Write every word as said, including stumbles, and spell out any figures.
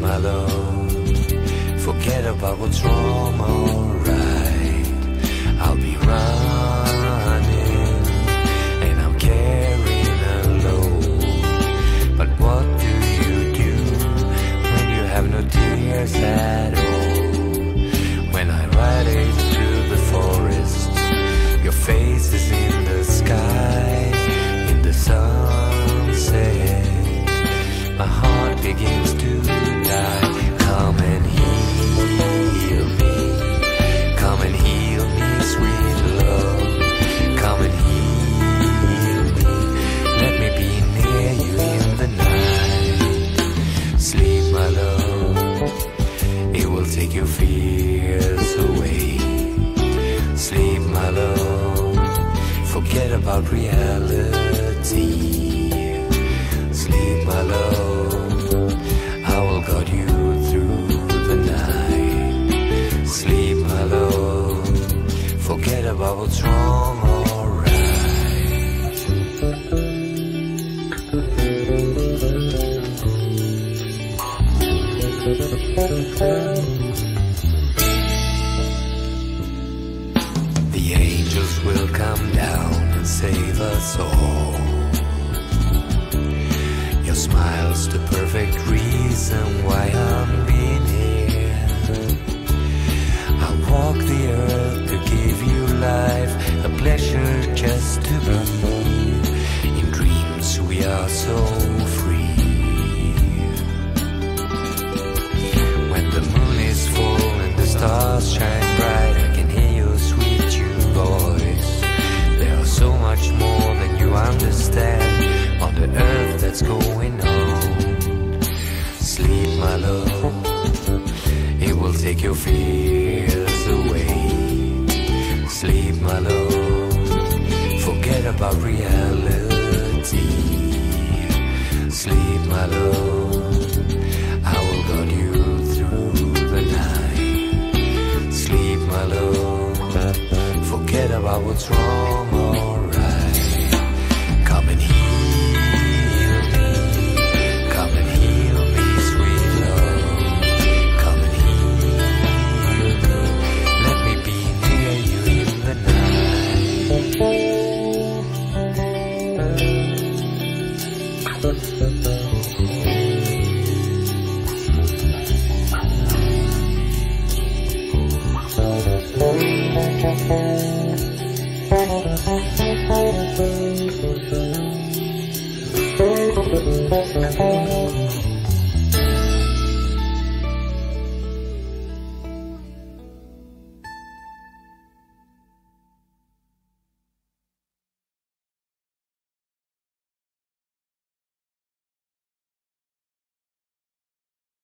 my love. Forget about what's wrong or right. I'll be running and I'm carrying a load. But what do you do when you have no tears at all? When I ride into the forest, your face is in the sky, in the sunset. My heart begins to die. Come and heal me. Come and heal me, sweet love. Come and heal me. Let me be near you in the night. Sleep, my love. It will take your fears away. Sleep, my love. Forget about reality. Sleep, my love. I will guide you through the night. Sleep, my love. Forget about what's wrong or right. The angels will come down and save us all. Your smile's the perfect reason why I'm being here. I walk the earth to give you life, a pleasure just to be. In dreams we are so free. When the moon is full and the stars shine bright, I can hear your sweet tune voice. There are so much more than you understand on the earth that's going on. Sleep, my love. It will take your fears away. Sleep, my love. Forget about reality. Sleep, my love.